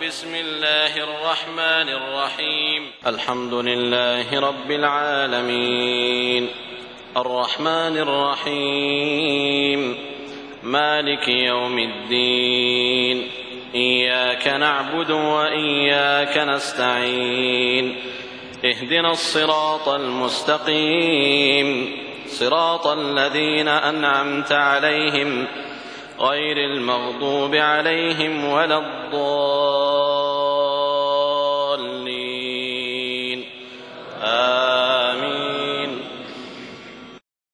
بسم الله الرحمن الرحيم. الحمد لله رب العالمين، الرحمن الرحيم، مالك يوم الدين، إياك نعبد وإياك نستعين، اهدنا الصراط المستقيم، صراط الذين أنعمت عليهم غير المغضوب عليهم ولا الضالين.